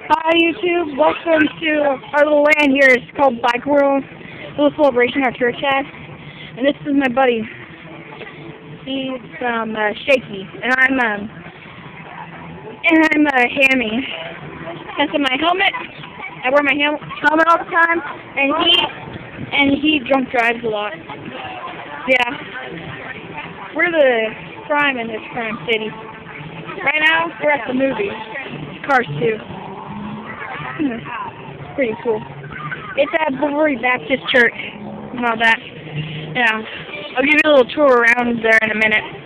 Hi YouTube, welcome to our little land here. It's called Bikeworld. A little celebration our church has. And this is my buddy. He's shaky, and I'm hammy. That's my helmet. I wear my helmet all the time, and he drunk drives a lot. Yeah, we're the crime in this crime city. Right now, we're at the movies. Cars 2. Pretty cool. It's at Bikeworld Baptist Church and all that. Yeah. I'll give you a little tour around there in a minute.